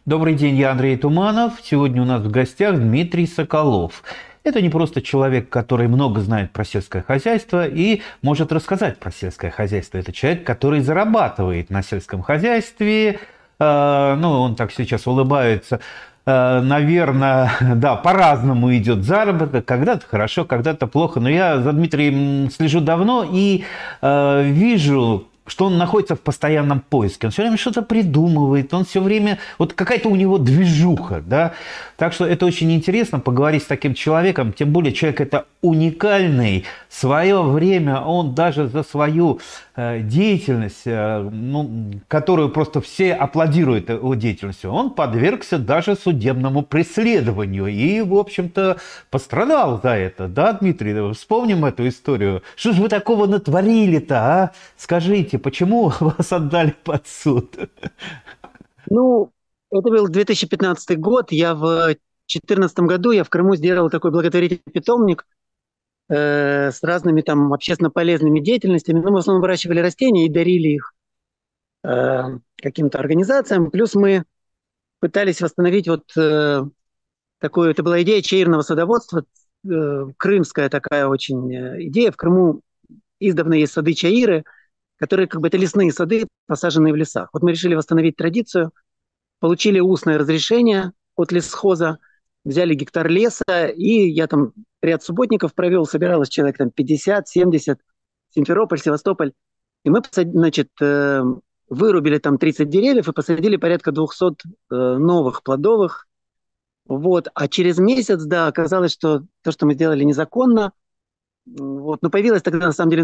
Добрый день, я Андрей Туманов. Сегодня у нас в гостях Дмитрий Соколов. Это не просто человек, который много знает про сельское хозяйство и может рассказать про сельское хозяйство. Это человек, который зарабатывает на сельском хозяйстве. Он так сейчас улыбается. Наверное, да, по-разному идет заработок. Когда-то хорошо, когда-то плохо. Но я за Дмитрием слежу давно и вижу, что он находится в постоянном поиске. Он все время что-то придумывает, он все время... Вот какая-то у него движуха, да. Так что это очень интересно поговорить с таким человеком. Тем более человек это уникальный. В свое время он даже за свою деятельность, которую просто все аплодируют его деятельностью, он подвергся даже судебному преследованию. И, в общем-то, пострадал за это. Да, Дмитрий? Вспомним эту историю. Что же вы такого натворили-то, а? Скажите, почему вас отдали под суд? Ну, это был 2015 год. Я в 2014 году я в Крыму сделал такой благотворительный питомник с разными там общественно полезными деятельностями. Ну, мы в основном выращивали растения и дарили их э, каким-то организациям. Плюс мы пытались восстановить такую, это была идея чаирного садоводства, крымская такая очень идея. В Крыму издавна есть сады чаиры, которые как бы это лесные сады, посаженные в лесах. Вот мы решили восстановить традицию, получили устное разрешение от лесхоза, взяли гектар леса, и я там ряд субботников провел, собиралось человек там 50-70, Симферополь, Севастополь. И мы, вырубили там 30 деревьев и посадили порядка 200 новых плодовых. Вот. А через месяц, да, оказалось, что то, что мы сделали, незаконно. Вот. Но появилась тогда, на самом деле,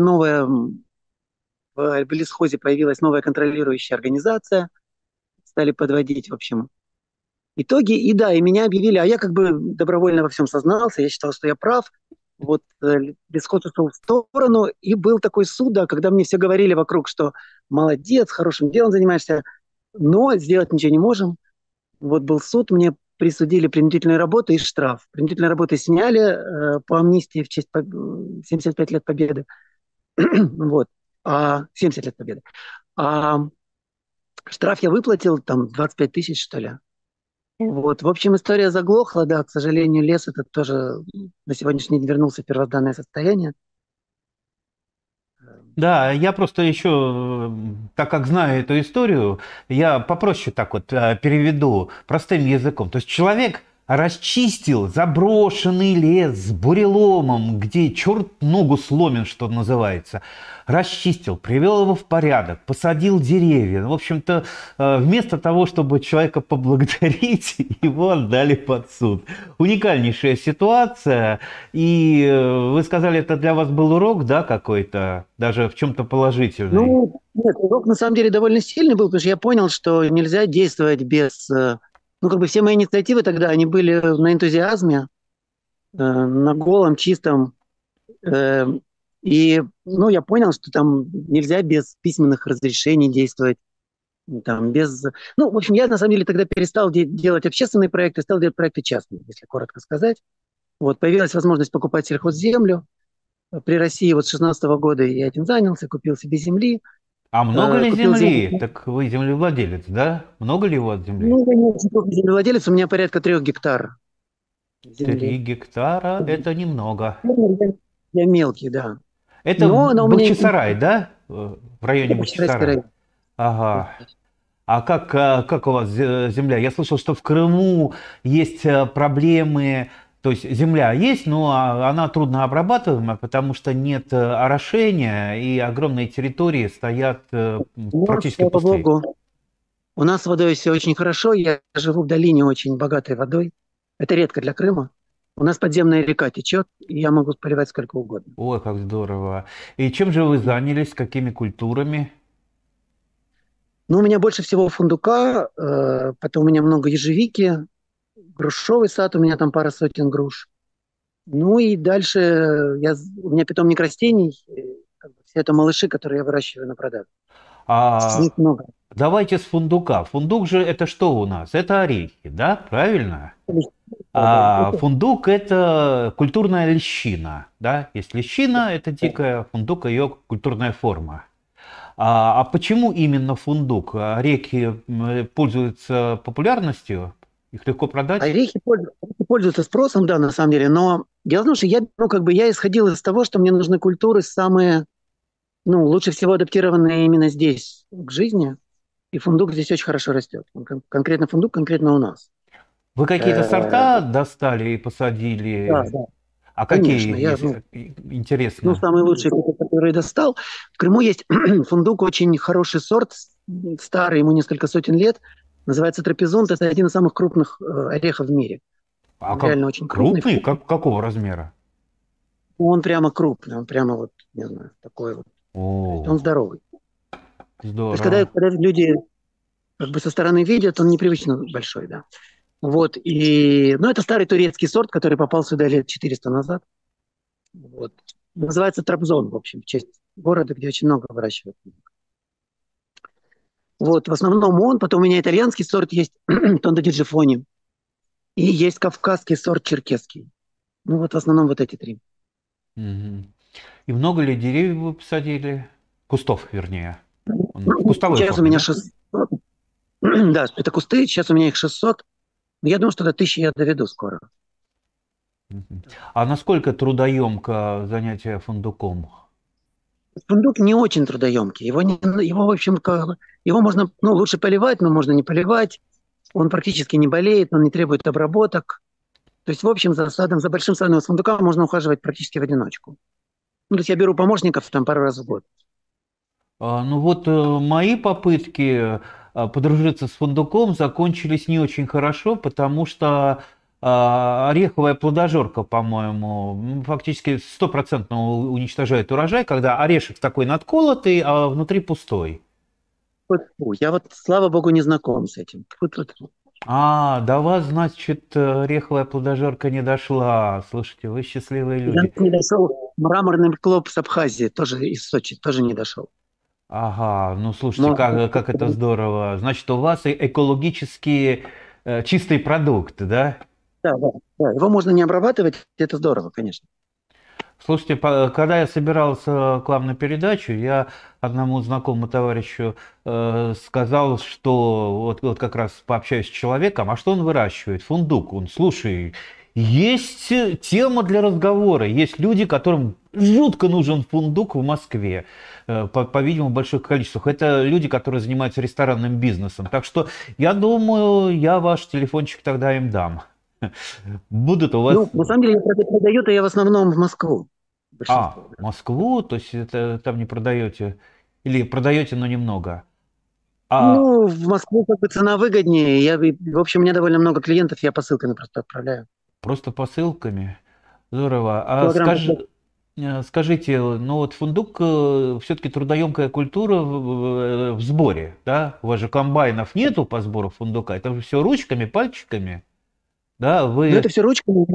в лесхозе появилась новая контролирующая организация, стали подводить, в общем, итоги. И да, и меня объявили, а я как бы добровольно во всем сознался, я считал, что я прав. Вот лесхоз ушел в сторону, и был такой суд, да, когда мне все говорили вокруг, что молодец, хорошим делом занимаешься, но сделать ничего не можем. Вот был суд, мне присудили принудительную работу и штраф. Принудительные работы сняли по амнистии в честь 75 лет Победы. Вот. 70 лет Победы. А штраф я выплатил, там, 25 тысяч, что ли. Вот, в общем, история заглохла, да, к сожалению, лес этот тоже на сегодняшний день вернулся в первозданное состояние. Да, я просто еще, так как знаю эту историю, я попроще так вот переведу простым языком. То есть человек расчистил заброшенный лес с буреломом, где черт ногу сломин, что называется. Расчистил, привел его в порядок, посадил деревья. В общем-то, вместо того, чтобы человека поблагодарить, его отдали под суд. Уникальнейшая ситуация. И вы сказали, это для вас был урок, да, какой-то, даже в чем-то положительный? Ну, нет, урок на самом деле довольно сильный был, потому что я понял, что нельзя действовать без... Ну, как бы все мои инициативы тогда, они были на энтузиазме, на голом, чистом. э, И, ну, я понял, что там нельзя без письменных разрешений действовать. Там, без... Ну, в общем, я на самом деле тогда перестал делать общественные проекты, стал делать проекты частные, если коротко сказать. Вот, появилась возможность покупать сельхозземлю. При России вот с 16 года я этим занялся, купил себе земли, А много ли купил землю. земли? Так вы землевладелец, да? Много ли у вас земли? Ну, я не очень крупный землевладелец, у меня порядка 3 гектар Три земли. гектара– это немного. Я мелкий, да. Это Но она у меня Бахчисарай, да? В районе это Бахчисарайский Бахчисарая. район. Ага. А как у вас земля? Я слышал, что в Крыму есть проблемы, то есть земля есть, но она трудно обрабатываемая, потому что нет орошения, и огромные территории стоят Ну, практически слава пустые. богу, у нас с водой все очень хорошо. Я живу в долине очень богатой водой. Это редко для Крыма. У нас подземная река течет, и я могу поливать сколько угодно. Ой, как здорово. И чем же вы занялись, какими культурами? Но у меня больше всего фундука, потом у меня много ежевики, грушевый сад, у меня там пара сотен груш. Ну и дальше у меня питомник растений, как бы все это малыши, которые я выращиваю на продажу. А Их много. давайте с фундука. Фундук же это что у нас? Это орехи, да? Правильно? Да, да. А фундук это культурная лещина, да? Есть лещина, это дикая, фундук ее культурная форма. А почему именно фундук? Орехи пользуются популярностью? Их легко продать? Пользуются спросом, да, на самом деле, но дело в том, что я исходил из того, что мне нужны культуры самые, лучше всего адаптированные именно здесь, к жизни, и фундук здесь очень хорошо растет. Конкретно фундук, конкретно у нас. Вы какие-то Э, сорта достали и Да, посадили? да, А конечно. какие, если интересно? Самый лучший, который достал. В Крыму есть фундук, очень хороший сорт, старый, ему несколько сотен лет. Называется трапезунт. Это один из самых крупных орехов в мире. А Он как реально очень крупный, крупный? вкусный. Какого размера? Он прямо крупный, он прямо вот, не знаю, такой вот. То есть О, он здоровый. То есть когда, здорово. когда люди как бы со стороны видят, он непривычно большой, да. Вот, это старый турецкий сорт, который попал сюда лет 400 назад. Вот. Называется Трабзон, в общем, в честь города, где очень много выращивают. Вот, в основном он, потом у меня итальянский сорт есть, Тондо ди Джифони, и есть кавказский сорт черкесский. В основном вот эти три. Мгм. И много ли деревьев вы посадили? Кустов, вернее. Он в кустовой Сейчас у форме, меня да? 600. Да, это кусты, сейчас у меня их 600. Я думаю, что до 1000 я доведу скоро. Мгм. А насколько трудоемко занятие фундуком? Фундук не очень трудоемкий. Его в общем, его можно, лучше поливать, но можно не поливать. Он практически не болеет, он не требует обработок. То есть, в общем, за большим садом с фундука можно ухаживать практически в одиночку. То есть я беру помощников там пару раз в год. Ну вот мои попытки подружиться с фундуком закончились не очень хорошо, потому что ореховая плодожорка, по-моему, фактически стопроцентно уничтожает урожай, когда орешек такой надколотый, а внутри пустой. Тьфу, я вот, слава богу, не знаком с этим. Тьфу-тьфу-тьфу. До вас, значит, ореховая плодожорка не дошла. Слушайте, вы счастливые Я люди. не дошел. Мраморный клоп с Абхазии, тоже из Сочи, тоже не дошел. Ага, ну слушайте, Может, как это здорово. Значит, у вас и экологически чистый продукт, да? да, да, да. Его можно не обрабатывать, это здорово, конечно. Слушайте, когда я собирался к вам на передачу, я одному знакомому товарищу сказал, что вот как раз пообщаюсь с человеком, а что он выращивает? Фундук. Он, слушай, есть тема для разговора, есть люди, которым жутко нужен фундук в Москве, по-видимому, в больших количествах. Это люди, которые занимаются ресторанным бизнесом. Так что я думаю, я ваш телефончик тогда им дам. Будут у вас... На самом деле, я продаю-то я в основном в Москву. Большинство, да. Москву, то есть это там не продаете, или продаете, но немного. А В Москву как бы цена выгоднее. В общем, у меня довольно много клиентов, я посылками просто отправляю. просто посылками. Здорово. Килограмм по 100. Скажите, ну вот фундук все-таки трудоемкая культура в сборе, да? У вас же комбайнов нету по сбору фундука, это же все ручками, пальчиками, да? Но это все ручками.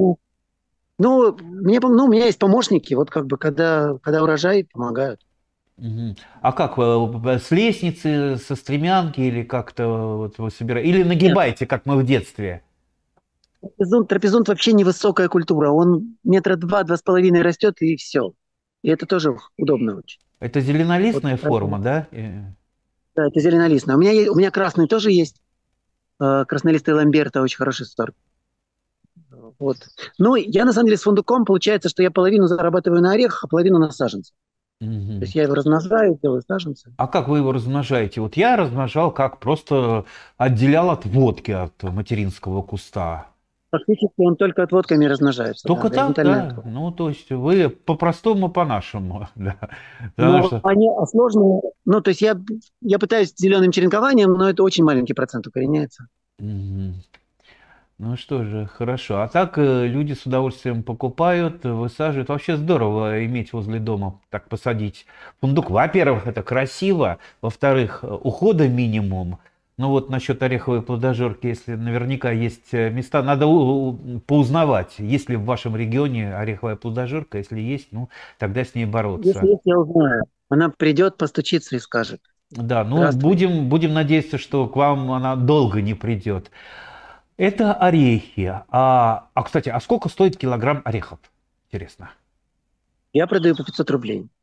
У меня есть помощники, вот как бы, когда урожай, помогают. Мгм. А как, с лестницы, со стремянки или как-то вот вы собираете? Или Нет, нагибаете, как мы в детстве? трапезунт вообще невысокая культура. Он метра два с половиной растет, и все. И это тоже удобно очень. Это Вот, зеленолистная форма, поэтому, да? да, это зеленолистная. У меня красный тоже есть. Краснолистый ламберта, очень хороший сорт. Вот. Я на самом деле с фундуком получается, что я половину зарабатываю на орехах, а половину на саженцах. То Мгм. есть я его размножаю, делаю саженцы. А как вы его размножаете? Вот я размножал, как просто отделял от водки от материнского куста. Фактически он только отводками размножается, да, Только так, горизонтальная да? отводка. Ну, то есть вы по-простому, по-нашему, да. Потому что... Они сложные. То есть я пытаюсь зеленым черенкованием, но это очень маленький процент укореняется. Мгм. Ну что же, хорошо. А так люди с удовольствием покупают, высаживают. Вообще здорово иметь возле дома, так посадить фундук. Во-первых, это красиво. Во-вторых, ухода минимум. Ну вот насчет ореховой плодожорки, если наверняка есть места, надо поузнавать, есть ли в вашем регионе ореховая плодожорка. Если есть, ну тогда с ней Если бороться. есть, я узнаю. Она придет, постучится и скажет. Да, ну Здравствуй. будем надеяться, что к вам она долго не придет. Это орехи. Кстати, а сколько стоит килограмм орехов? Интересно. Я продаю по 500 рублей.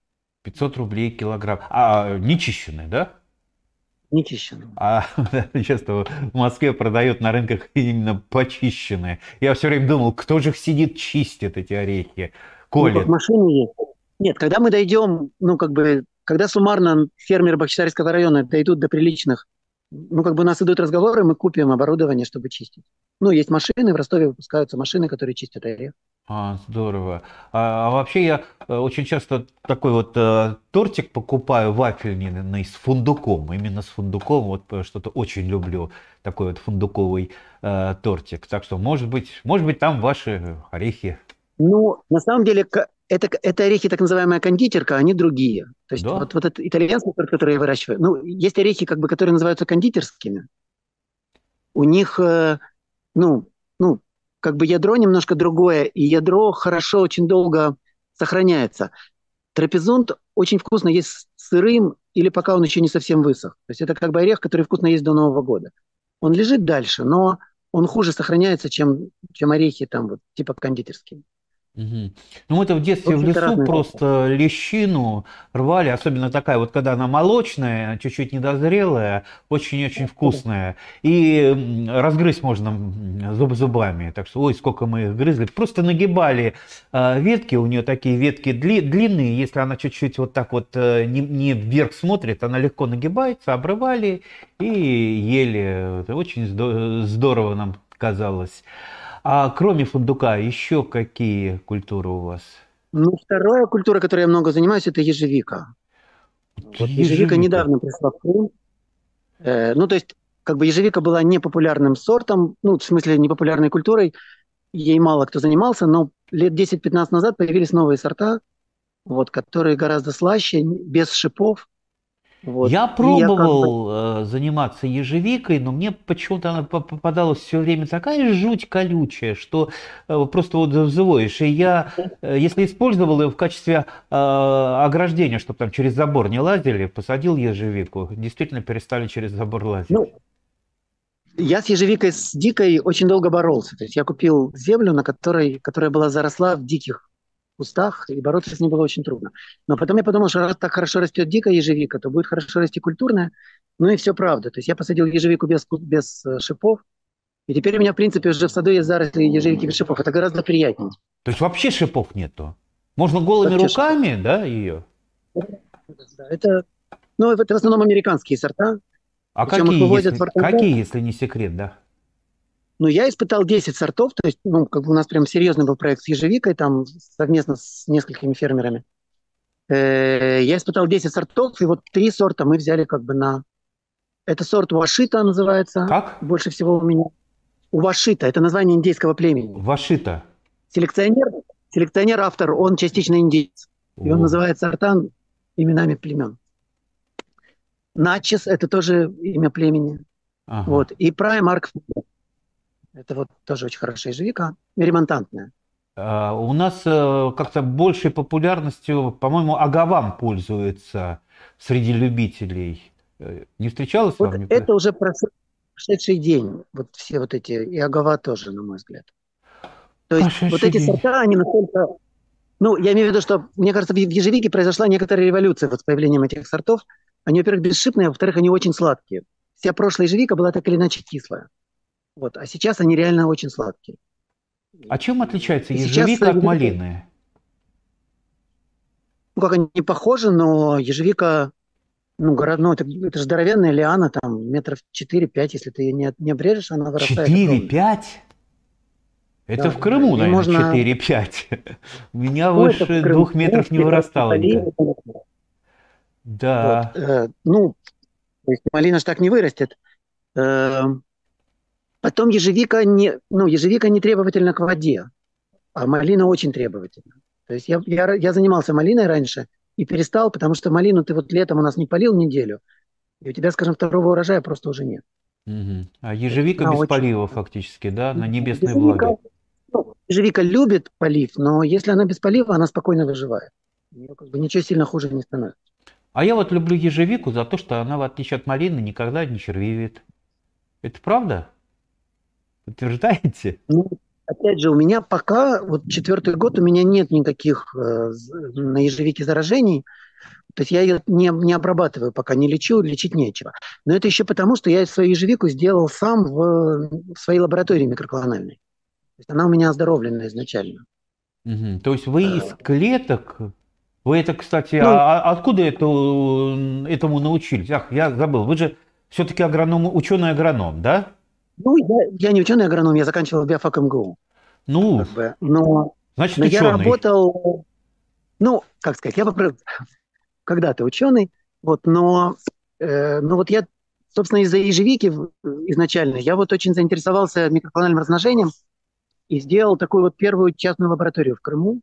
500 рублей килограмм. А нечищенные, да? нечищенные. А часто в Москве продают на рынках именно почищенные. Я все время думал, кто же их сидит, чистит эти орехи, Ну, как колет. машины есть. Нет, когда мы дойдем, ну, как бы, когда суммарно фермеры Бахчисарайского района дойдут до приличных, ну, как бы у нас идут разговоры, мы купим оборудование, чтобы чистить. Ну, есть машины, в Ростове выпускаются машины, которые чистят орех. Здорово. А вообще я очень часто такой вот тортик покупаю вафельный с фундуком. Именно с фундуком. Вот что-то очень люблю. Такой вот фундуковый тортик. Так что, может быть, там ваши орехи. Ну, на самом деле, это орехи, так называемая кондитерка, они другие. То есть Да? вот этот итальянский сорт, который я выращиваю, ну, есть орехи, как бы, которые называются кондитерскими. У них, ну, ну, как бы ядро немножко другое, и ядро хорошо очень долго сохраняется. Трапезунд очень вкусно есть сырым или пока он еще не совсем высох. То есть это как бы орех, который вкусно есть до Нового года. Он лежит дальше, но он хуже сохраняется, чем орехи там вот типа кондитерские. Мгм. Ну, мы-то в В детстве в общем, это лесу разные. просто лещину рвали, особенно такая вот, когда она молочная, чуть-чуть недозрелая, очень-очень вкусная. И разгрызть можно зубами. Так что, ой, сколько мы их грызли. Просто нагибали ветки, у нее такие ветки длинные, если она чуть-чуть вот так вот не вверх смотрит, она легко нагибается, обрывали и ели. Это очень здорово нам казалось. А кроме фундука, еще какие культуры у вас? Ну, вторая культура, которой я много занимаюсь, это ежевика. Вот ежевика Ежевика. недавно пришла в Крым. Ну, то есть, как бы ежевика была непопулярным сортом, ну, в смысле, непопулярной культурой, ей мало кто занимался, но лет 10-15 назад появились новые сорта, вот, которые гораздо слаще, без шипов. Вот. Я И я как бы... пробовал заниматься ежевикой, но мне почему-то она попадалась все время такая жуть колючая, что просто вот взвоишь. И я, если использовал ее в качестве ограждения, чтобы там через забор не лазили, посадил ежевику, действительно перестали через забор лазить. Ну, я с ежевикой, с дикой очень долго боролся. То есть я купил землю, которая была заросла в диких кустах, и бороться с ней было очень трудно. Но потом я подумал, что раз так хорошо растет дикая ежевика, то будет хорошо расти культурная. Ну и все правда. То есть я посадил ежевику без шипов, и теперь у меня, в принципе, уже в саду есть заросли ежевики без шипов. Это гораздо приятнее. То есть вообще шипов нету. Можно голыми Вообще шипов. руками, да, ее? Да, это, ну, это в основном американские сорта, А причем их вывозят в какие, Артенбург. если не секрет, да? Ну, я испытал 10 сортов, то есть, ну, как бы у нас прям серьезный был проект с ежевикой, там, совместно с несколькими фермерами. Я испытал 10 сортов, и вот 3 сорта мы взяли как бы на... Это сорт Уашита называется, Как? больше всего у меня. Уашита, это название индейского племени. Вашита. Селекционер, селекционер-автор, он частично индейец. И он О, называет сорта именами племен. Начес– это тоже имя племени. ага. Вот. И Праймарк– это вот тоже очень хорошая ежевика, ремонтантная. У нас как-то большей популярностью, по-моему, агавам пользуется среди любителей. Не встречалось Вот вам никогда? это уже прошедший день. Вот все вот эти, и агава тоже, на мой взгляд. То есть вот Прошедший эти день. сорта, они настолько... Ну, я имею в виду, что, мне кажется, в ежевике произошла некоторая революция вот с появлением этих сортов. Они, во-первых, бесшипные, а во-вторых, они очень сладкие. Вся прошлая ежевика была так или иначе кислая. Вот. А сейчас они реально очень сладкие. А чем отличается И сейчас ежевика от ежевика, малины? ну, как они похожи, но ежевика, ну, ну это же здоровенная лиана, там, метров 4-5, если ты ее не обрежешь, она вырастает Четыре, огромная. пять? Это Да, в да, да. Крыму, И наверное, можно... четыре, пять. У меня Ну, это в выше Крыму. 2 метров не вырастала никогда. Вот. Да. Ну, то есть малина ж так не вырастет. Э, Потом ежевика не требовательна к воде, а малина очень требовательна. То есть я занимался малиной раньше и перестал, потому что малину ты вот летом у нас не полил неделю, и у тебя, скажем, второго урожая просто уже нет. Мгм. А То есть ежевика она без очень... полива фактически, да, на небесной Ежевика, влаге. ну, ежевика любит полив, но если она без полива, она спокойно выживает. У нее как бы ничего сильно хуже не становится. А я вот люблю ежевику за то, что она, в отличие от малины, никогда не червивит. Это правда? Подтверждаете? Ну, опять же, у меня пока, вот 4-й год, у меня нет никаких на ежевике заражений. То есть я ее не обрабатываю пока, не лечу, лечить нечего. Но это еще потому, что я свою ежевику сделал сам в своей лаборатории микроклональной. То есть она у меня оздоровленная изначально. Мгм. То есть вы из Э, клеток, вы это, кстати, Ну, откуда этому научились? Ах, я забыл, вы же все-таки агроном, ученый-агроном, да? я не ученый-агроном, я заканчивал биофак МГУ. Ну, Как бы, но значит, я ученый. работал, ну, как сказать, когда-то ученый, вот, но вот я, собственно, из-за ежевики изначально, я вот очень заинтересовался микроклональным размножением и сделал такую вот первую частную лабораторию в Крыму.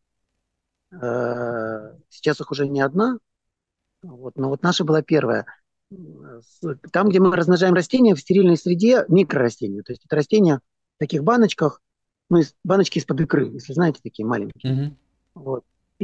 Сейчас их уже не одна, вот, но вот наша была первая. Там, где мы размножаем растения в стерильной среде, микрорастения, то есть это растения в таких баночках, ну, баночки из-под икры, если знаете, такие маленькие. Мгм. Вот.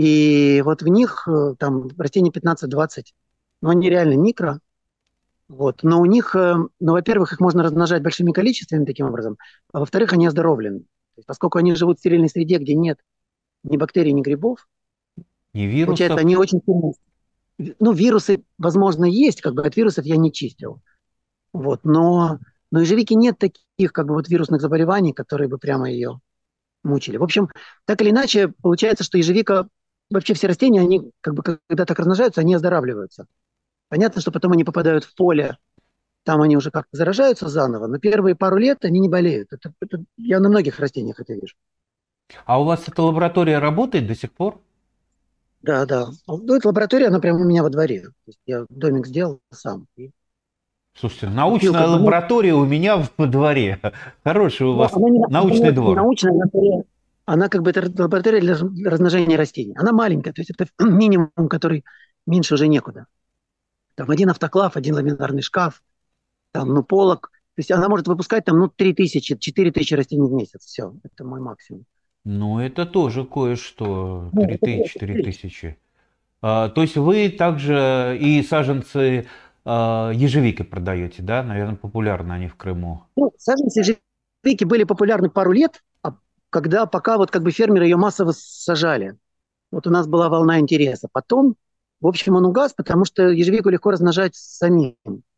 И вот в них там растения 15-20, но они реально микро. Вот. Но у них, ну, во-первых, их можно размножать большими количествами таким образом, а во-вторых, они оздоровлены. То есть, поскольку они живут в стерильной среде, где нет ни бактерий, ни грибов, И получается, вирусов. они очень сильно... Ну, вирусы, возможно, есть, как бы от вирусов я не чистил. Вот. Но ежевики нет таких, как бы, вот вирусных заболеваний, которые бы прямо ее мучили. В общем, так или иначе, получается, что ежевика, вообще все растения, они как бы, когда так размножаются, они оздоравливаются. Понятно, что потом они попадают в поле, там они уже как-то заражаются заново, но первые пару лет они не болеют. Я на многих растениях это вижу. А у вас эта лаборатория работает до сих пор? Да, да. Ну, эта лаборатория, она прямо у меня во дворе. То есть я домик сделал сам. И Слушайте, купил научная как бы, ну, лаборатория у меня во дворе. Хороший у ну, вас она не научный очень двор. научная, она как бы это лаборатория для размножения растений. Она маленькая, то есть это минимум, который меньше уже некуда. Там один автоклав, один ламинарный шкаф, там, ну, полок. То есть она может выпускать там, ну, 3000, 4000 растений в месяц. Все, это мой максимум. Ну, это тоже кое-что. Ну, Три это тысячи, просто четыре прелесть. тысячи. То есть вы также и саженцы ежевики продаете, да? Наверное, популярны они в Крыму. Ну, саженцы ежевики были популярны пару лет, пока вот как бы фермеры ее массово сажали. Вот у нас была волна интереса. Потом, в общем, он угас, потому что ежевику легко размножать самим.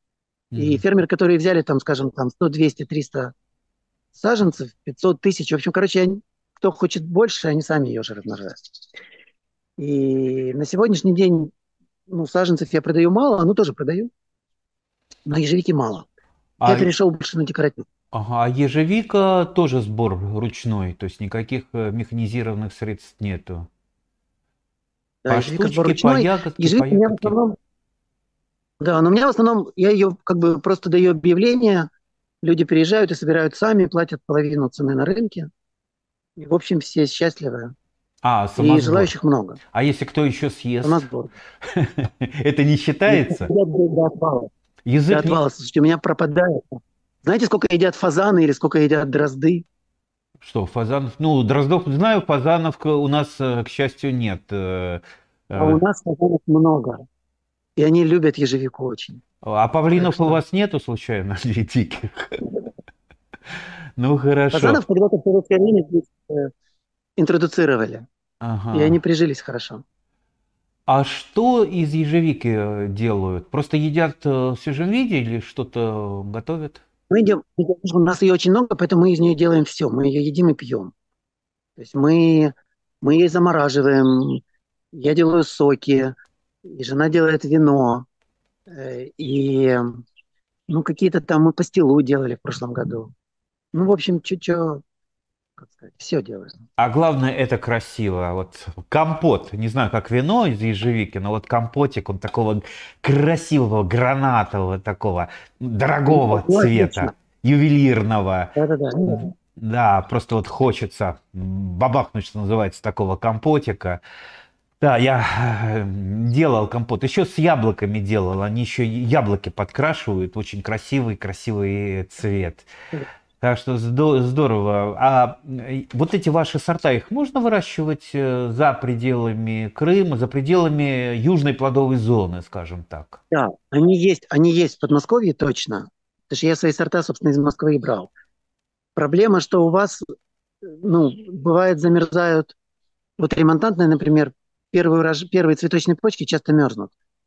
И Мгм. фермеры, которые взяли там, скажем, там 100, 200, 300 саженцев, 500 тысяч, в общем, короче, кто хочет больше, они сами ее же размножают. И на сегодняшний день, ну, саженцев я продаю мало, ну, тоже продаю, но ежевики мало. А, Я перешел больше на декоратив. ага, а ежевика тоже сбор ручной, то есть никаких механизированных средств нету. Да, По ежевика сбор штучке, по ручной. ягодке, по Ежевика у меня в ягодке. основном, да, но у меня в основном, я ее как бы просто даю объявление, люди приезжают и собирают сами, платят половину цены на рынке. И, в общем, все счастливы. А, И самосбор. желающих много. А если кто еще съест, Самосбор. это не считается? Едят до отвала. До Язык не... отвала. Слушайте, у меня пропадает. Знаете, сколько едят фазаны или сколько едят дрозды? Что, фазанов? Ну, дроздов знаю, фазанов у нас, к счастью, нет. А у Э, нас фазанов много. И они любят ежевику очень. А Так павлинов у что вас нету, случайно, диких? Ну, хорошо. фазанов когда-то в советское время здесь интродуцировали. И они Ага. прижились хорошо. А что из ежевики делают? Просто едят в свежем виде или что-то готовят? У нас ее очень много, поэтому мы из нее делаем все. Мы ее едим и пьем. То есть мы ее замораживаем, я делаю соки, и жена делает вино, и ну, какие-то там мы пастилу делали в прошлом году. Ну, в общем, чуть-чуть, как сказать, все делаем. А главное, это красиво. Вот компот, не знаю, как вино из ежевики, но вот компотик, он такого красивого, гранатового, такого дорогого Ну, цвета, отлично. ювелирного. Да-да-да. Да, просто вот хочется бабахнуть, что называется, такого компотика. Да, я делал компот. Еще с яблоками делал. Они еще яблоки подкрашивают. Очень красивый, красивый цвет. Так что здорово. А вот эти ваши сорта, их можно выращивать за пределами Крыма, за пределами южной плодовой зоны, скажем так? Да, они есть в Подмосковье точно. Потому что я свои сорта, собственно, из Москвы и брал. Проблема, что у вас, ну, бывает, замерзают. Вот ремонтантные, например, первые цветочные почки часто мерзнут.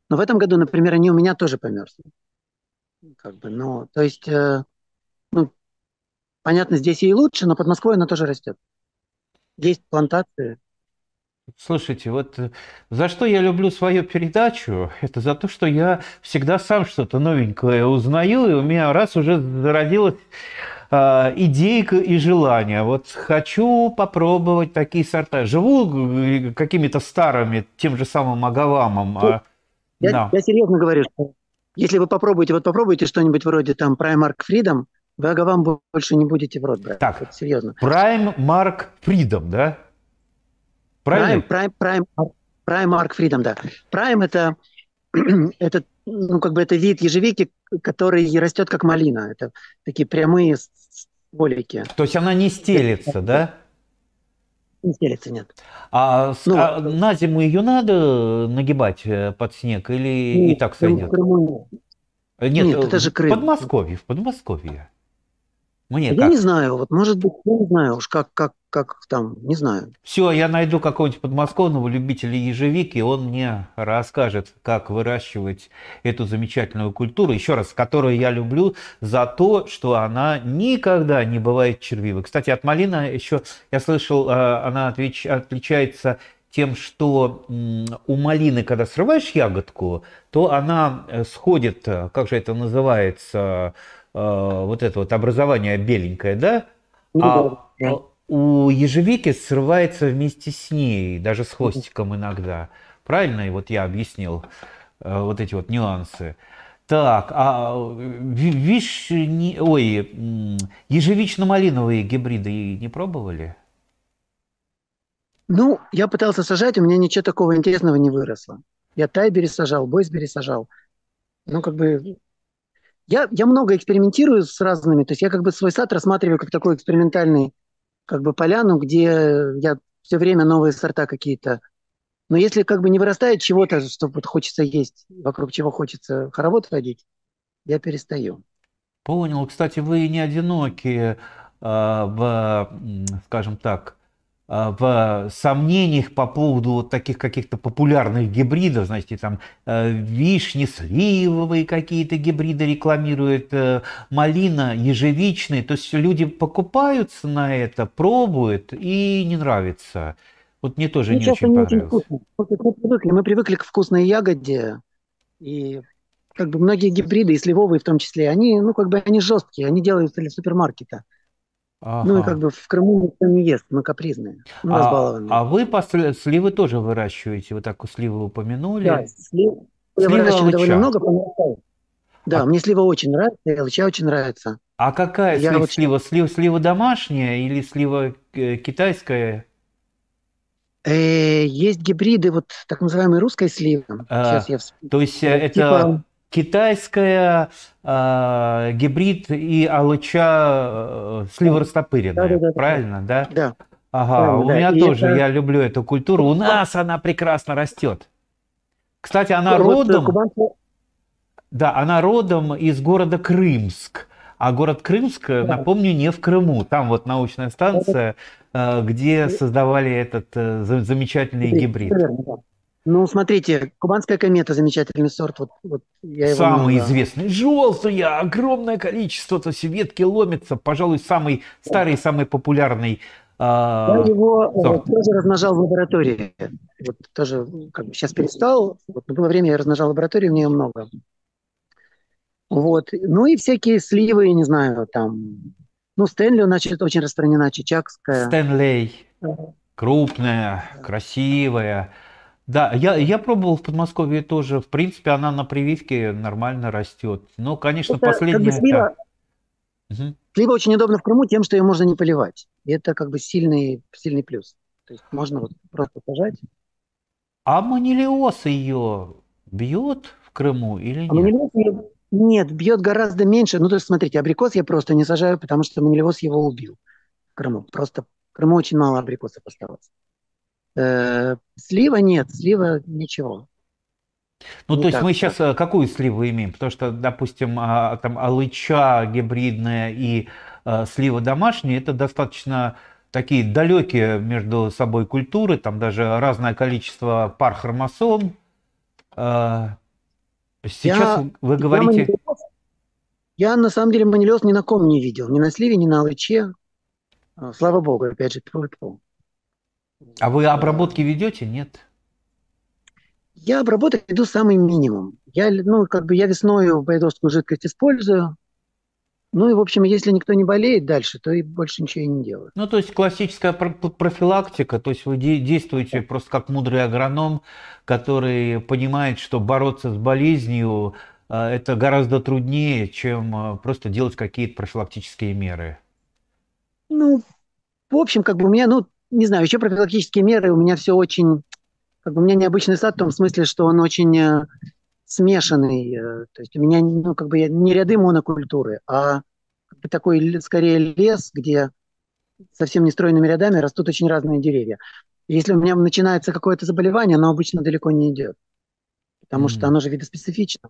Но в этом году, например, они у меня тоже померзли. Как бы, ну, то есть, ну, понятно, здесь ей лучше, но под Москвой она тоже растет. Есть плантации. Слушайте, вот за что я люблю свою передачу, это за то, что я всегда сам что-то новенькое узнаю, и у меня раз уже зародилась идейка и желание. Вот хочу попробовать такие сорта. Живу какими-то старыми, тем же самым агавамом. Ну, Да. я серьезно говорю, что если вы попробуете, вот попробуйте что-нибудь вроде там Primark Freedom, вы вам больше не будете в рот брать. Так, Вот серьезно. Prime Mark Freedom, да? Prime, Правильно? Prime, Prime, Primark Freedom, да. Prime это, ну, как бы это вид ежевики, который растет как малина. Это такие прямые стволики. То есть она не стелется, да? Не стелется, нет. Ну, А на зиму ее надо нагибать под снег или и ну, так в сойдет? Крыму Нет, нет, это же в Крым. Подмосковье, в Подмосковье. Мне Я не как? знаю, вот может быть, я не знаю уж как там, не знаю. Все, я найду какого-нибудь подмосковного любителя ежевики, он мне расскажет, как выращивать эту замечательную культуру, еще раз, которую я люблю за то, что она никогда не бывает червивой. Кстати, от малины еще, я слышал, она отличается тем, что у малины, когда срываешь ягодку, то она сходит, как же это называется, вот это вот образование беленькое, да? Ну, да, А да. у ежевики срывается вместе с ней, даже с хвостиком иногда. Правильно? И вот я объяснил вот эти вот нюансы. Так, ежевично-малиновые гибриды не пробовали? Ну, я пытался сажать, у меня ничего такого интересного не выросло. Я тайбери сажал, бойсбери сажал. Ну, как бы, я много экспериментирую с разными, то есть я как бы свой сад рассматриваю как такой экспериментальный, как бы поляну, где я все время новые сорта какие-то. Но если как бы не вырастает чего-то, что вот хочется есть, вокруг чего хочется хоровод водить, я перестаю. Понял. Кстати, вы не одиноки скажем так, в сомнениях по поводу вот таких каких-то популярных гибридов, знаете, там вишни, сливовые какие-то гибриды рекламируют, малина, ежевичные. То есть люди покупаются на это, пробуют и не нравится. Вот мне тоже Ну, не часто очень не очень понравилось. вкусно. Мы привыкли к вкусной ягоде, и как бы многие гибриды, и сливовые в том числе, они, ну, как бы они жесткие, они делаются для супермаркета. Ну, и Ага. как бы в Крыму никто не ест, мы капризные, мы разбалованные. А вы сливы тоже выращиваете? Вы так сливы Да, упомянули. слив я Слива выращиваю довольно алыча. много, помогаю. А, Да, мне слива очень нравится, и алыча очень нравится. а какая Я вот щас- слива? Слива домашняя или слива китайская? есть гибриды вот так называемой русской сливы. Э, Сейчас я То есть типа, это китайская гибрид и алыча слива да, да, растопыренная, да, да, правильно, да? да, Ага, правильно, у да. меня И тоже, это я люблю эту культуру. У нас она прекрасно растет. Кстати, она вот родом, кубанцы, да, она родом из города Крымск. А город Крымск, да, напомню, не в Крыму. Там вот научная станция, где создавали этот замечательный Всё гибрид. верно, да. Ну, смотрите, кубанская комета замечательный сорт. Вот я его Самый много. известный. Желтые, огромное количество, то есть ветки ломятся. Пожалуй, самый старый, самый популярный Я а, его сорт. тоже размножал в лаборатории. Вот тоже как бы сейчас перестал. Вот, но было время, я размножал в лаборатории, у меня много. Вот. Ну и всякие сливы, я не знаю, там. Ну, Стэнли у нас что-то очень распространена, чичагская. Стэнлей. Да. Крупная, красивая. Да, я пробовал в Подмосковье тоже. В принципе, она на прививке нормально растет. Но, конечно, Это как бы последнее, да. Мгм. слива очень удобна в Крыму тем, что ее можно не поливать. И это как бы сильный плюс. То есть можно вот просто сажать. А манилиоз ее бьет в Крыму или А нет? манилиоз нет, бьет гораздо меньше. Ну, то есть, смотрите, абрикос я просто не сажаю, потому что манилиоз его убил в Крыму. Просто в Крыму очень мало абрикосов осталось. Слива нет, слива ничего, Ну, не то есть так мы сейчас страшно. какую сливу имеем? Потому что, допустим, там алыча гибридная и слива домашняя, это достаточно такие далекие между собой культуры, там даже разное количество пар хромосом. Сейчас Я, вы я, говорите, манилиоз- я на самом деле манилиоз ни на ком не видел. Ни на сливе, ни на алыче. Слава богу, опять же, тьфу-тьфу. а Вот, вы обработки ведете? Нет? я обработать иду самый минимум. Ну, как бы я весною байдовскую жидкость использую. Ну и, в общем, если никто не болеет дальше, то и больше ничего и не делаю. Ну, то есть классическая профилактика, то есть вы действуете просто как мудрый агроном, который понимает, что бороться с болезнью это гораздо труднее, чем просто делать какие-то профилактические меры. Ну, в общем, как бы у меня, ну, не знаю, еще профилактические меры, у меня все очень, как бы у меня необычный сад в том смысле, что он очень смешанный. То есть у меня, ну, как бы не ряды монокультуры, а как бы такой скорее лес, где совсем нестроенными рядами растут очень разные деревья. И если у меня начинается какое-то заболевание, оно обычно далеко не идет, потому что Мгм. оно же видоспецифично.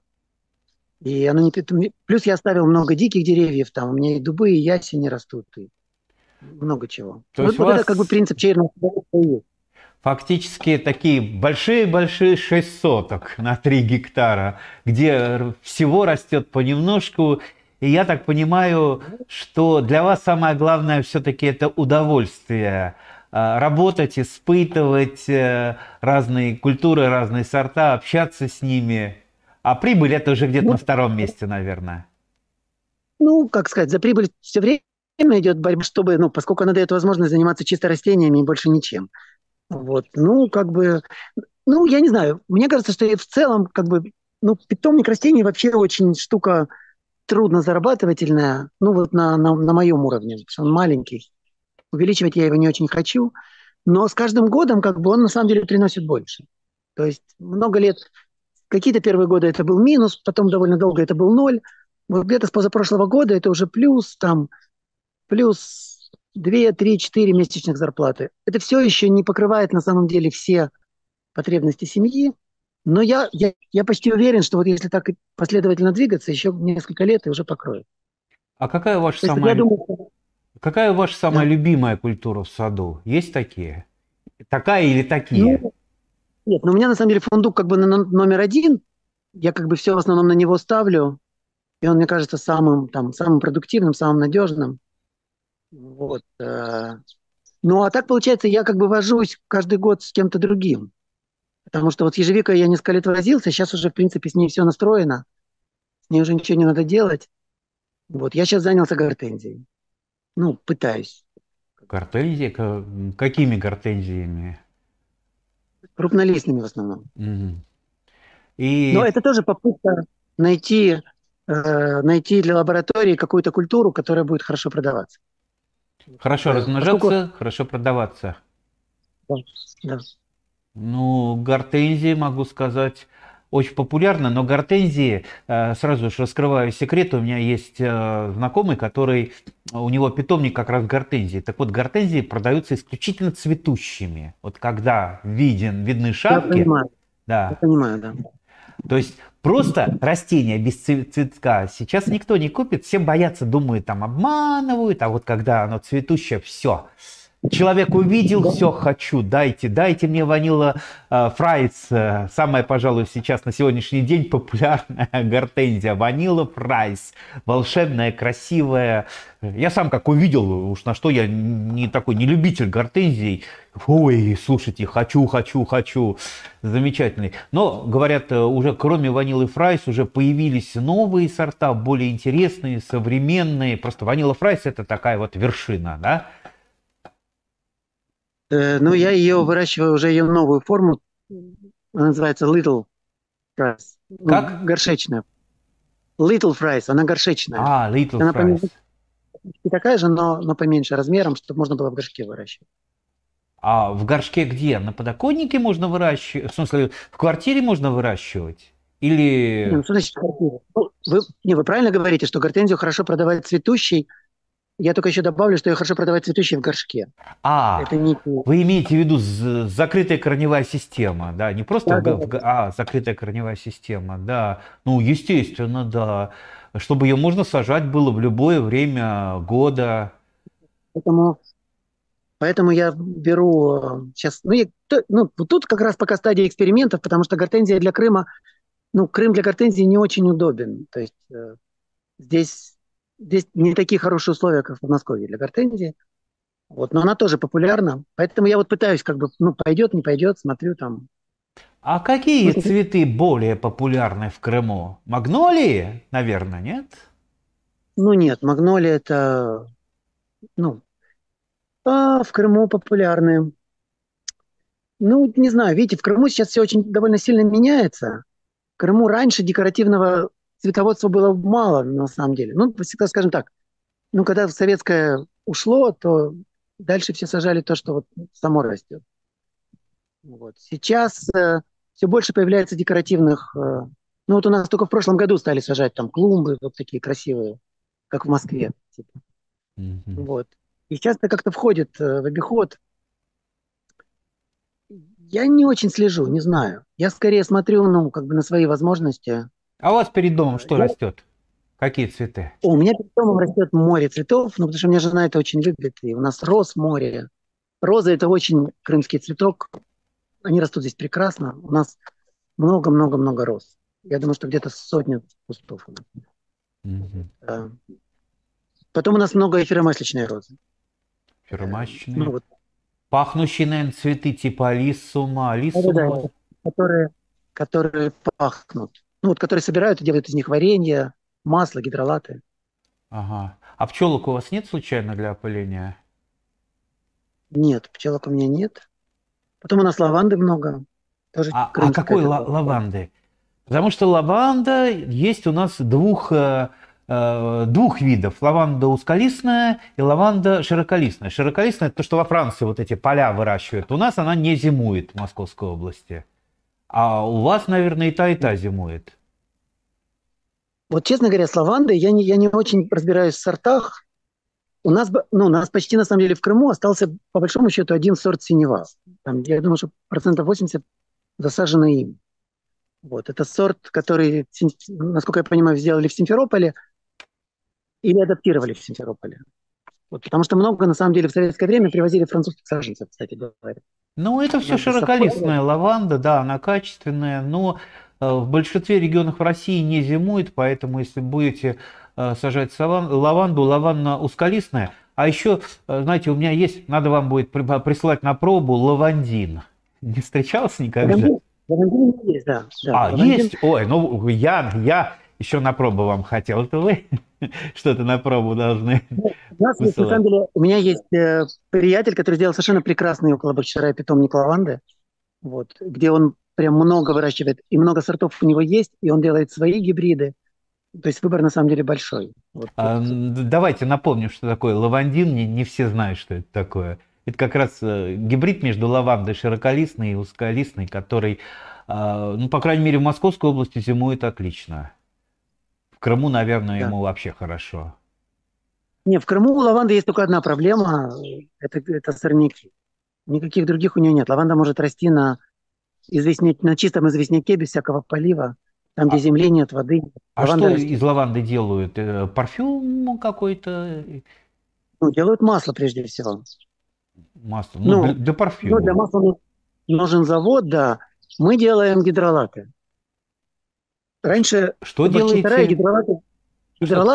И оно не... Плюс я оставил много диких деревьев, там у меня и дубы, и ясени растут, и много чего. То есть Вот, у вот это как бы вас принцип чейного хозяйства и есть. фактически такие большие-большие 6 соток на 3 гектара, где всего растет понемножку. И я так понимаю, что для вас самое главное все-таки это удовольствие. Работать, испытывать разные культуры, разные сорта, общаться с ними. А прибыль это уже где-то на Ну, втором месте, наверное. ну, как сказать, за прибыль все время идет борьба, чтобы, ну, поскольку она дает возможность заниматься чисто растениями и больше ничем. Вот, ну, как бы, ну, я не знаю, мне кажется, что в целом, как бы, ну, питомник растений вообще очень штука трудно зарабатывательная, ну, вот на моем уровне, потому что он маленький. Увеличивать я его не очень хочу, но с каждым годом, как бы, он на самом деле приносит больше. То есть много лет, какие-то первые годы это был минус, потом довольно долго это был ноль. Вот где-то с позапрошлого года это уже плюс, там, плюс 2, 3, 4 месячных зарплаты. Это все еще не покрывает на самом деле все потребности семьи, но я почти уверен, что вот если так последовательно двигаться, еще несколько лет и уже покроет. А То есть вот я думаю, что какая ваша самая да. любимая культура в саду? Есть такие? Такая или такие? Ну, нет, но у меня на самом деле фундук как бы номер один. Я как бы все в основном на него ставлю, и он мне кажется самым, там, самым продуктивным, самым надежным. Вот. Ну, а так получается, я как бы вожусь каждый год с кем-то другим. Потому что вот с ежевикой я несколько лет возился, сейчас уже, в принципе, с ней все настроено, с ней уже ничего не надо делать. Вот, я сейчас занялся гортензией. Ну, пытаюсь. Гортензии? Какими гортензиями? Крупнолистными в основном. Мгм. Но И это тоже попытка найти, найти для лаборатории какую-то культуру, которая будет хорошо продаваться. хорошо Поскольку... размножаться, хорошо продаваться. Да, да. Ну, гортензии, могу сказать, очень популярны, но гортензии, сразу же раскрываю секрет, у меня есть знакомый, который, у него питомник как раз гортензии. Так вот, гортензии продаются исключительно цветущими. Вот когда видны Я шапки, понимаю, я да, понимаю, да. то есть просто растения без цветка сейчас никто не купит, все боятся, думают, там обманывают, а вот когда оно цветущее, все. Человек увидел, Да. все, хочу, дайте мне ванила фрайс. Самая, пожалуй, сейчас на сегодняшний день популярная гортензия. Ванила фрайс. Волшебная, красивая. Я сам как увидел, уж на что я не такой, не любитель гортензий. Ой, слушайте, хочу. Замечательный. Но, говорят, уже кроме ванилы фрайс уже появились новые сорта, более интересные, современные. Просто ванила фрайс это такая вот вершина, да? Ну, я ее выращиваю, уже ее новую форму. Она называется Little Fries. Ну, Как? горшечная. Little Fries, она горшечная. А, Little Она Fries. такая же, но поменьше размером, чтобы можно было в горшке выращивать. А в горшке где? На подоконнике можно выращивать? В смысле, в квартире можно выращивать? Не, ну Или... что значит квартира? Ну, вы правильно говорите, что гортензию хорошо продавать цветущей. Я только еще добавлю, что ее хорошо продавать цветущей в горшке. А, Это не... вы имеете в виду закрытая корневая система, да? Не просто Да, да, да. закрытая корневая система, да. Ну, естественно, да. Чтобы ее можно сажать было в любое время года. Поэтому, поэтому я беру сейчас... Ну, ну, вот тут как раз пока стадия экспериментов, потому что гортензия для Крыма ну, Крым для гортензии не очень удобен. То есть здесь, здесь не такие хорошие условия, как в Подмосковье для гортензии. Вот, но она тоже популярна. Поэтому я вот пытаюсь, как бы, ну, пойдет, не пойдет, смотрю там. А какие Ну, цветы более популярны в Крыму? Магнолии, наверное, нет? ну, нет, магнолия это, ну, в Крыму популярны. Ну, не знаю, видите, в Крыму сейчас все очень довольно сильно меняется. В Крыму раньше декоративного цветоводства было мало, на самом деле. Ну, всегда, скажем так, ну, когда советское ушло, то дальше все сажали то, что вот само растет. Вот. Сейчас все больше появляется декоративных. Ну, вот у нас только в прошлом году стали сажать там клумбы вот такие красивые, как в Москве. Типа. Мгм. Вот. И сейчас это как-то входит в обиход. Я не очень слежу, не знаю. Я скорее смотрю, ну, как бы на свои возможности. А у вас перед домом что Я растет? Какие цветы? У меня перед домом растет море цветов, ну, потому что у меня жена это очень любит, и у нас роз море. Роза – это очень крымский цветок, они растут здесь прекрасно. У нас много-много-много роз. Я думаю, что где-то сотня кустов у нас. Мгм. Да. Потом у нас много эфиромасличной розы. Ну, Фиромасочные. вот, Пахнущие, наверное, цветы типа алисума. Алисум у да-да-да, вас? которые, которые пахнут. Ну, вот, которые собирают и делают из них варенье, масло, гидролаты. Ага. А пчелок у вас нет случайно для опыления? Нет, пчелок у меня нет. Потом у нас лаванды много. Тоже А крымская какой такая. лаванды? Потому что лаванда есть у нас двух видов. Лаванда узколистная и лаванда широколистная. Широколистная – это то, что во Франции вот эти поля выращивают. У нас она не зимует в Московской области. А у вас, наверное, и та зимует. Вот, честно говоря, с лавандой я не очень разбираюсь в сортах. Ну, у нас почти, на самом деле, в Крыму остался, по большому счету, один сорт синева. Там, я думаю, что процентов 80 засажено им. Вот. Это сорт, который, насколько я понимаю, сделали в Симферополе или адаптировали в Симферополе. Вот, потому что много, на самом деле, в советское время привозили французских саженцев, кстати говоря. Ну, это У все нас здесь совхоз. широколистная лаванда, да, она качественная, но в большинстве регионов России не зимует, поэтому если будете сажать лаванду, лаванда узколистная. А еще, знаете, у меня есть, надо вам будет прислать на пробу лавандин. Не встречался никогда? Лавандин есть, да. Да, А, лавандин. есть? Ой, ну я еще на пробу вам хотел. Это вы что-то на пробу должны Ну, у нас есть, на высылать. самом деле, у меня есть приятель, который сделал совершенно прекрасный около Бахчисарая питомник лаванды, вот, где он прям много выращивает, и много сортов у него есть, и он делает свои гибриды. То есть выбор на самом деле большой. Вот, Давайте напомним, что такое лавандин. Не все знают, что это такое. Это как раз гибрид между лавандой широколистной и узколистной, который, ну, по крайней мере, в Московской области зимует отлично. В Крыму, наверное, да. ему вообще хорошо. Не, в Крыму у лаванды есть только одна проблема, это сорняки. Никаких других у нее нет. Лаванда может расти на чистом известняке, без всякого полива, там, где А, земли нет, воды. а Лаванда что из растет. лаванды делают? Парфюм какой-то? Ну, делают масло прежде всего. Масло? Ну, Ну, для ну, для парфюма. масла нужен завод, да. Мы делаем гидролаты. Раньше Что в Бахчисарае делаете? Что?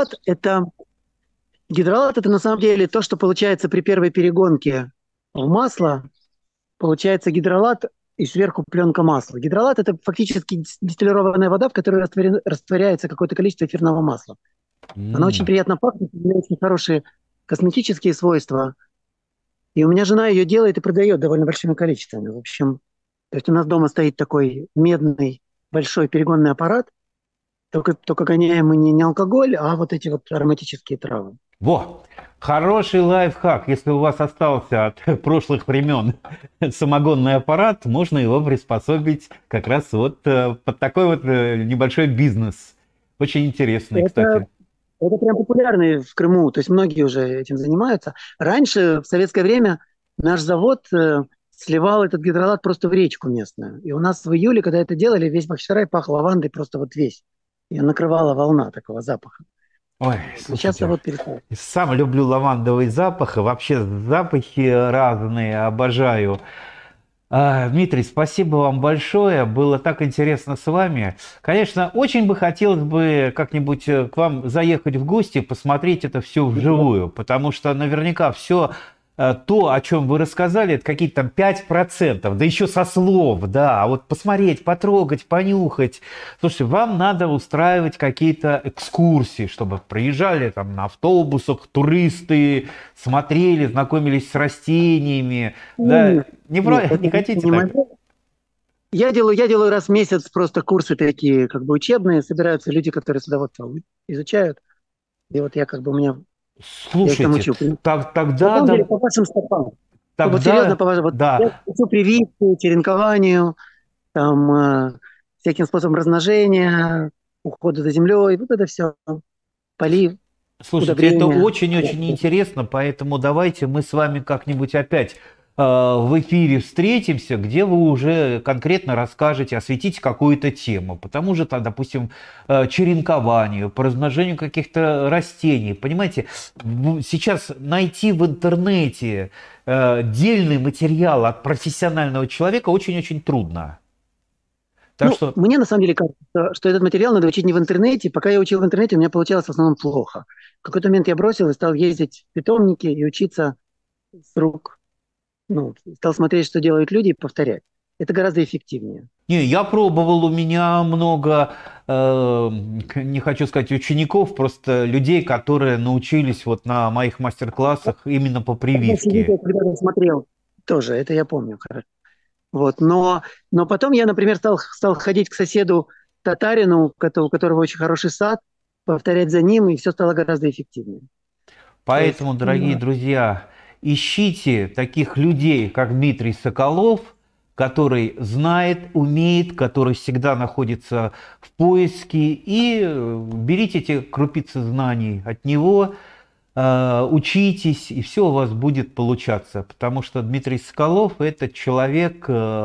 гидролат это на самом деле то, что получается при первой перегонке в масло. Получается гидролат и сверху пленка масла. Гидролат это фактически дистиллированная вода, в которой растворяется какое-то количество эфирного масла. Она очень М. приятно пахнет, у нее очень хорошие косметические свойства. И у меня жена ее делает и продает довольно большими количествами. В общем, то есть у нас дома стоит такой медный большой перегонный аппарат, только гоняем мы не алкоголь, а вот эти вот ароматические травы. Во! Хороший лайфхак. Если у вас остался от прошлых времен самогонный аппарат, можно его приспособить как раз вот под такой вот небольшой бизнес. Очень интересный, Это, кстати. это прям популярный в Крыму, то есть многие уже этим занимаются. Раньше, в советское время, наш завод сливал этот гидролат просто в речку местную. И у нас в июле, когда это делали, весь Бахчисарай пах лавандой просто вот весь. Ее накрывала волна такого запаха. Ой, Вот. Но сейчас слушайте, завод перестал. сам люблю лавандовый запах, и вообще запахи разные обожаю. Дмитрий, спасибо вам большое. Было так интересно с вами. Конечно, очень бы хотелось бы как-нибудь к вам заехать в гости, посмотреть это все вживую, потому что наверняка все то, о чем вы рассказали, это какие-то там 5%, да еще со слов, да, а вот посмотреть, потрогать, понюхать. Слушайте, вам надо устраивать какие-то экскурсии, чтобы приезжали там на автобусах туристы, смотрели, знакомились с растениями, да, Нет, нет, это не хотите не так? мое. Я делаю раз в месяц просто курсы такие, как бы учебные, собираются люди, которые садоводство изучают. И вот я как бы я их там Слушайте, учу. На тогда, самом деле, да, по вашим стопам. Вот серьезно, тогда, по вашим, вот я да, учу прививке, черенкованию, там, всяким способом размножения, ухода за землей, вот это все, полив, слушайте, это удобрения. очень-очень интересно, поэтому давайте мы с вами как-нибудь опять в эфире встретимся, где вы уже конкретно расскажете, осветите какую-то тему, по тому же, там, допустим, черенкованию, по размножению каких-то растений. Понимаете, сейчас найти в интернете дельный материал от профессионального человека очень-очень трудно. Так Ну, что мне на самом деле кажется, что этот материал надо учить не в интернете. Пока я учил в интернете, у меня получалось в основном плохо. В какой-то момент я бросил и стал ездить в питомники и учиться с рук. Ну, стал смотреть, что делают люди, и повторять. Это гораздо эффективнее. не, я пробовал, у меня много, не хочу сказать учеников, просто людей, которые научились вот на моих мастер-классах именно по Предыдущее видео, прививке. когда я смотрел, тоже, это я помню, хорошо. Вот, но потом я, например, стал ходить к соседу татарину, у которого очень хороший сад, повторять за ним, и все стало гораздо эффективнее. То есть, Поэтому, дорогие друзья, ищите таких людей, как Дмитрий Соколов, который знает, умеет, который всегда находится в поиске, и берите эти крупицы знаний от него, учитесь, и все у вас будет получаться. Потому что Дмитрий Соколов – это человек,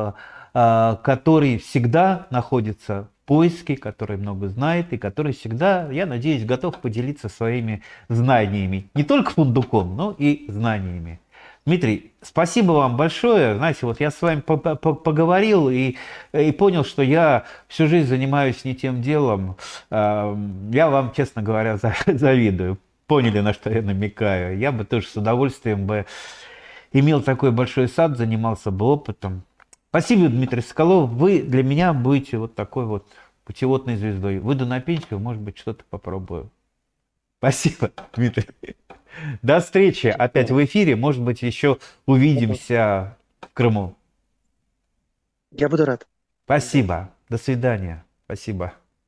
который всегда находится в поиске, который много знает и который всегда, я надеюсь, готов поделиться своими знаниями. Не только фундуком, но и знаниями. Дмитрий, спасибо вам большое. Знаете, вот я с вами поговорил и понял, что я всю жизнь занимаюсь не тем делом. Я вам, честно говоря, завидую. Поняли, на что я намекаю. Я бы тоже с удовольствием бы имел такой большой сад, занимался бы опытом. Спасибо, Дмитрий Соколов. Вы для меня будете вот такой вот путеводной звездой. Выйду на пенсию, может быть, что-то попробую. Спасибо, Дмитрий. До встречи опять в эфире. Может быть, еще увидимся в Крыму. я буду рад. Спасибо. До свидания. Спасибо.